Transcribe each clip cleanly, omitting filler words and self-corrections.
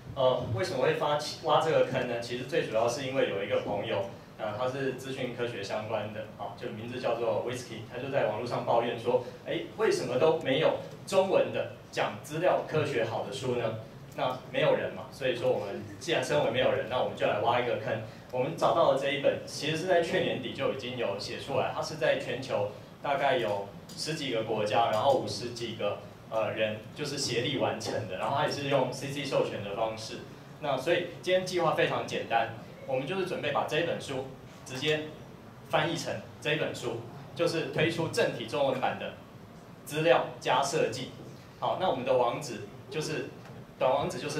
为什么会挖这个坑呢？其实最主要是因为有一个朋友，他是资讯科学相关的，就名字叫做 Whisky， 他就在网络上抱怨说，为什么都没有中文的讲资料科学好的书呢？那没有人嘛，所以说我们既然身为没有人，那我们就来挖一个坑。我们找到的这一本，其实是在去年底就已经有写出来，它是在全球大概有10几个国家，然后50几个人就是协力完成的，然后它也是用 CC 授权的方式。那所以今天计划非常简单，我们就是准备把这一本书直接翻译成这一本书，就是推出正体中文版的资料加设计。好，那我们的网址就是短网址就是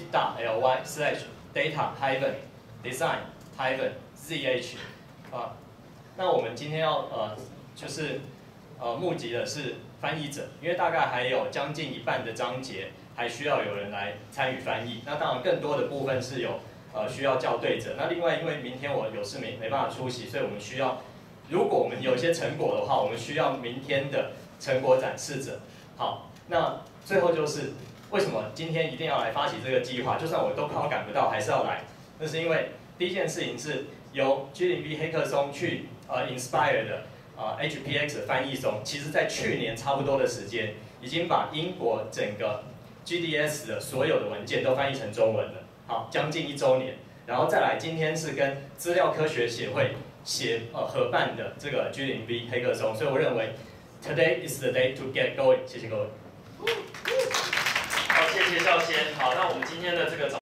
bit.ly/data-design-zh 那我们今天要就是募集的是翻译者，因为大概还有将近一半的章节还需要有人来参与翻译。那当然更多的部分是有需要校对者。那另外因为明天我有事没办法出席，所以我们需要，如果我们有一些成果的话，我们需要明天的成果展示者。好，那最后就是为什么今天一定要来发起这个计划？就算我都快要赶不到，还是要来。那是因为第一件事情是由 G0V 黑客松去inspire 的HPX 的翻译松，其实在去年差不多的时间，已经把英国整个 GDS 的所有的文件都翻译成中文了。好，将近1周年。然后再来，今天是跟资料科学协会合办的这个 G0V 黑客松，所以我认为 Today is the day to get going。谢谢各位。 好，谢谢少先。好，那我们今天的这个